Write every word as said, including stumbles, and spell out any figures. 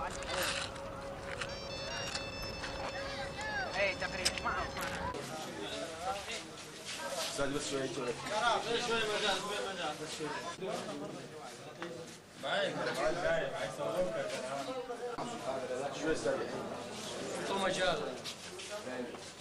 ايه تقريبا معه معه. استاذ بس شوي شوي شوي مجال شوي مجال بس شوي. معي معي شوي استاذ مجال.